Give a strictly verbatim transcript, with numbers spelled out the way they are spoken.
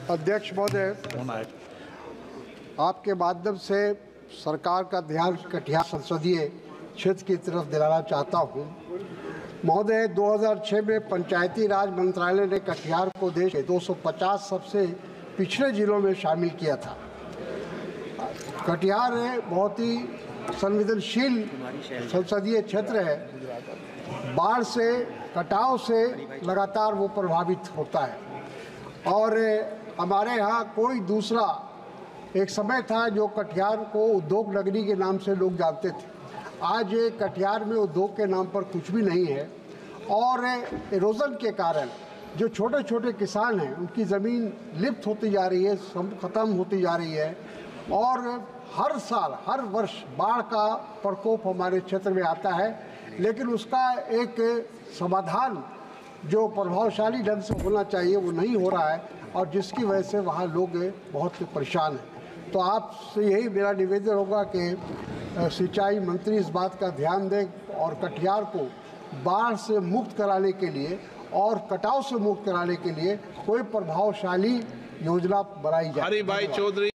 अध्यक्ष महोदय, आपके माध्यम से सरकार का ध्यान कटिहार संसदीय क्षेत्र की तरफ दिलाना चाहता हूँ। महोदय, दो हज़ार छह में पंचायती राज मंत्रालय ने कटिहार को देश के दो सौ पचास सबसे पिछड़े जिलों में शामिल किया था। कटिहार बहुत ही संवेदनशील संसदीय क्षेत्र है। बाढ़ से, कटाव से लगातार वो प्रभावित होता है और हमारे यहाँ कोई दूसरा एक समय था जो कटिहार को उद्योग नगरी के नाम से लोग जानते थे। आज कटिहार में उद्योग के नाम पर कुछ भी नहीं है और इरोजन के कारण जो छोटे छोटे किसान हैं उनकी ज़मीन लिप्त होती जा रही है, ख़त्म होती जा रही है और हर साल हर वर्ष बाढ़ का प्रकोप हमारे क्षेत्र में आता है, लेकिन उसका एक समाधान जो प्रभावशाली ढंग से होना चाहिए वो नहीं हो रहा है और जिसकी वजह से वहाँ लोग बहुत परेशान हैं। तो आपसे यही मेरा निवेदन होगा कि सिंचाई मंत्री इस बात का ध्यान दें और कटिहार को बाढ़ से मुक्त कराने के लिए और कटाव से मुक्त कराने के लिए कोई प्रभावशाली योजना बनाई जाए। हरि भाई चौधरी।